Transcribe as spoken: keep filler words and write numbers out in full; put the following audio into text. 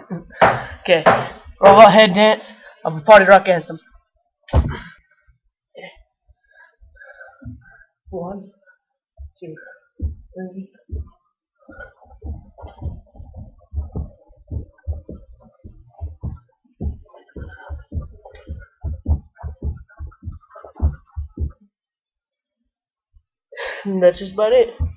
Okay, robot head dance of a party rock anthem. One, two, three. And that's just about it.